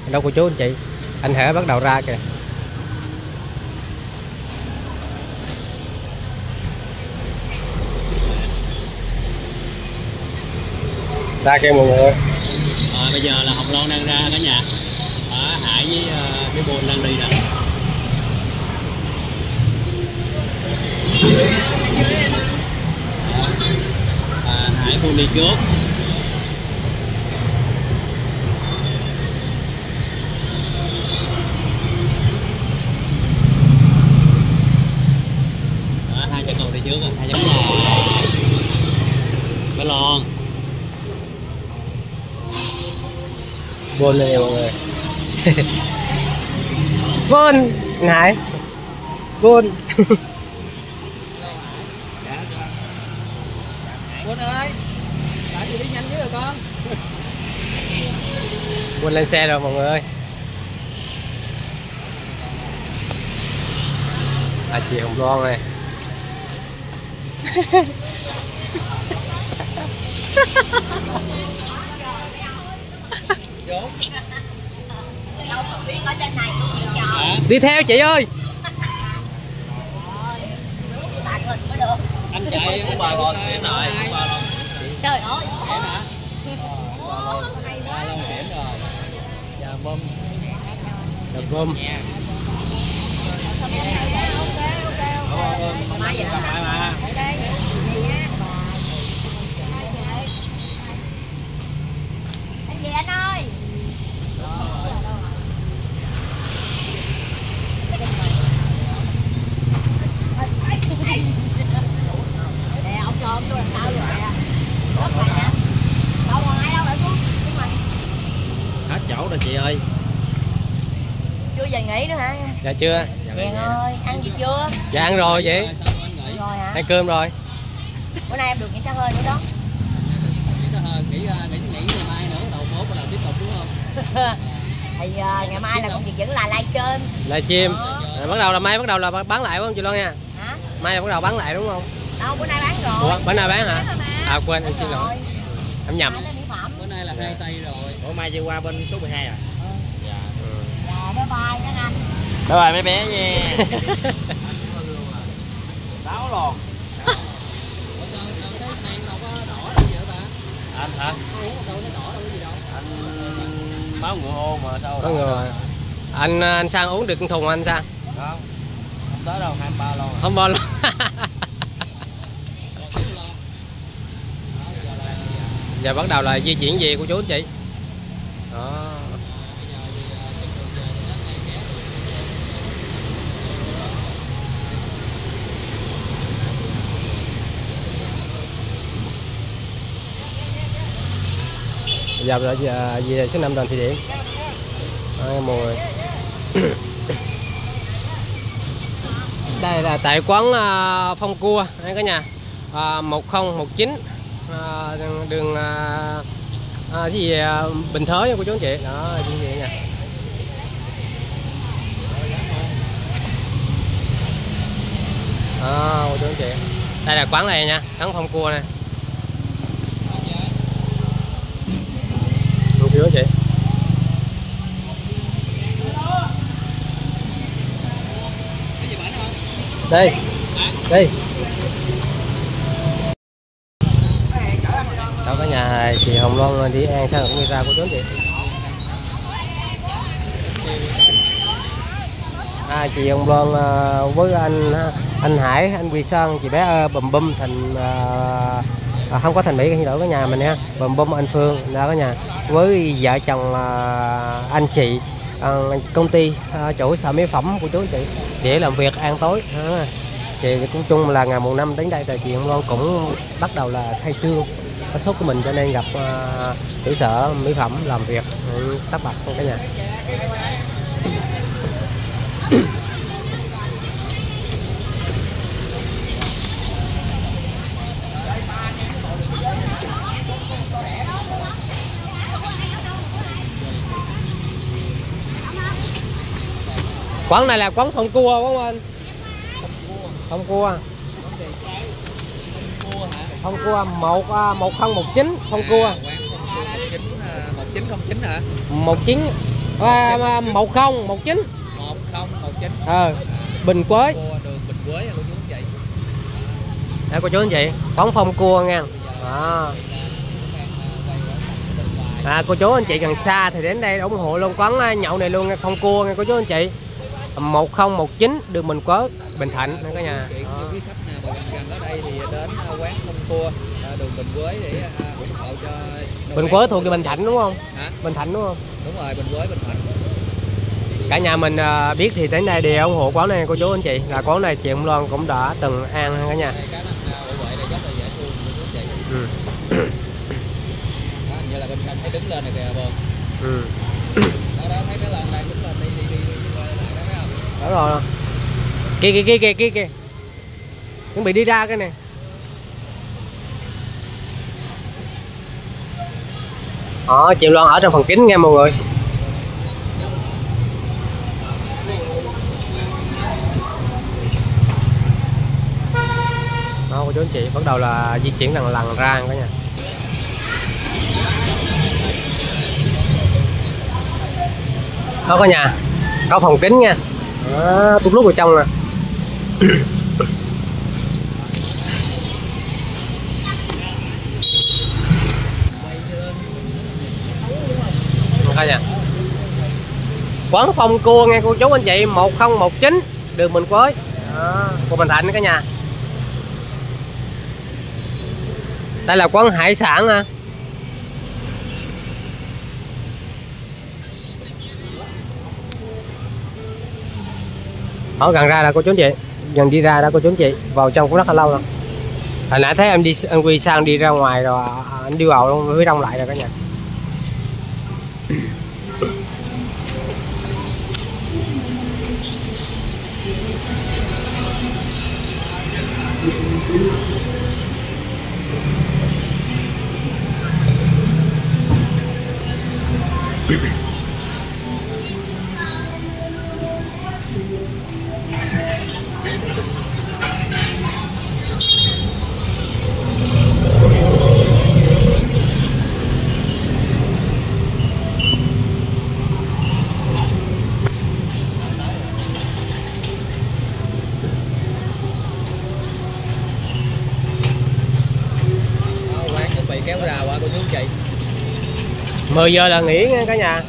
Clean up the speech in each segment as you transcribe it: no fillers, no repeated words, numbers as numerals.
Đâu cô chú anh chị, anh Hệ bắt đầu ra kìa. Ra kìa mọi người. Bây giờ là Hồng Loan đang ra cả nhà. Hải với cái bồn đang đi nè. Hải Phương đi trước. Hai cha con đi trước rồi, hai cha con cái lon. Bôn lên nè mọi người. Bôn Hải Bôn. Bôn ơi, tại gì đi nhanh dữ rồi con. Bôn lên xe rồi mọi người ơi. Chị Hồng Loan này. Đi theo chị ơi. Anh chạy anh bà luôn rồi. Trời ơi. Hiểm rồi. Giờ bơm. Được bơm. Anh gì anh ơi. Nè ông cho ông làm sao rồi nè. Rớt mày nè. Đâu còn ai đâu rồi xuống. Hết chỗ rồi chị ơi. Chưa về nghỉ nữa hả? Dạ chưa. Chèn ơi, ăn gì chưa? Dạ ăn rồi chị. Rồi hả? Ăn cơm rồi. Bữa nay em được nghỉ xe hơi nữa đó. Nghỉ xe hơi, nghỉ ngày mai nữa, đầu mốt bắt đầu tiếp tục đúng không? Thì ngày mai là công việc vẫn là livestream. Livestream. Bắt đầu là mai bắt đầu là bán lại đúng không chị Loan nha? Hả? Mai là bắt đầu bán lại đúng không? Đâu bữa nay bán rồi. Ủa, bữa nay bán hả? À quên anh xin lỗi. Em nhầm. Bữa nay là 2 tây rồi. Ủa mai chưa qua bên số 12 à? Dạ. Dạ bye bye các anh. Bye bye mấy bé nha. 6 lon. Anh hả? Anh máu ngựa ô mà sao? Có người. Anh sang uống được thùng anh sang? Không. Không tới đâu, 23 lon. Không bao lâu. Giờ bắt đầu là di chuyển về của chú anh chị. Đó. Giờ về số 5 Đoàn Thị Điểm. Mùi. Đây là tại quán Phong Cua anh cả nhà. 1019 đường cái gì Bình Thới của chú anh chị. Đó chú anh chị nha. Đó chú anh chị. Đây là quán này nha, quán Phong Cua nè. Chú anh chị. Đây. Đây. Chào cả nhà, chị Hồng Loan đi ăn sang cũng đi ra của chú anh chị. Chị Hồng Loan với anh Hải, anh Quỳ Sơn, chị bé Bùm Bum Thành không có Thành Mỹ khi đổi cả nhà mình nha. Bùm Bum anh Phương đó cả nhà. Với vợ chồng anh chị công ty chủ xà mỹ phẩm của chú anh chị để làm việc ăn tối. Thì cũng chung là ngày mùng 5 đến đây thì chị Hồng Loan cũng bắt đầu là khai trương có sốt của mình, cho nên gặp chủ sở mỹ phẩm làm việc tất bật cả nhà. Quán này là quán Phong Cua đúng không anh? Phong Cua. Phong Cua 1019 Phong Cua. 1909 hả? 19 1019. 1019. Bình Quới. Đường Bình Quới cô chú anh chị. Đây cô chú anh chị, quán Phong Cua nha. Cô chú anh chị gần xa thì đến đây ủng hộ luôn quán nhậu này luôn nha, Phong Cua nha cô chú anh chị. 1019 đường Bình Quới, Bình Thạnh nha cả nhà. Quý khách nào mà gần ở đây thì đến quán Phong Cua đường Bình Quới để ủng hộ cho Bình Quới thuộc cái Bình Thạnh đúng không? Hả? Bình Thạnh đúng không? Đúng rồi, Bình Quới, Bình Thạnh. Cả nhà mình biết thì đến đây đều ủng hộ quán này cô chú anh chị. Là quán này chị Ông Loan cũng đã từng ăn cả nhà. Cá hộ vệ này rất là dễ thương cô chú anh chị. Đó, hình như là bên trong thấy đứng lên này kìa bồ. Đó thấy cái lần này đứng lên đi lại đó thấy không? Đó rồi. Kìa. Chuẩn bị đi ra cái này. Chị Loan ở trong phần kính nha mọi người. Đó cô chú anh chị bắt đầu là di chuyển lần ra cả nhà. Đó cả nhà, có phòng kính nha. Tút lút vào trong nè. Cả nhà. Quán Phong Cua nghe cô chú anh chị, 1019 đường Bình Quới, quận Bình Thạnh cả nhà. Đây là quán hải sản ha. Ở gần ra là cô chú anh chị, gần đi ra đó cô chú anh chị, vào trong cũng rất là lâu rồi. Hồi nãy thấy em Quy sang đi ra ngoài rồi, anh đi vào luôn với đông lại rồi cả nhà. Quán chuẩn bị kéo rào qua cô chú anh chị. 10 giờ là nghỉ nha cả nhà.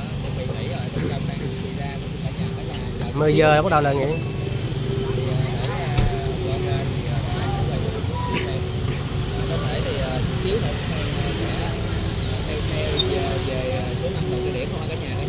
10 giờ bắt đầu là nghỉ. Xíu nữa theo xe về số 5 đầu cái điểm thôi cả nhà.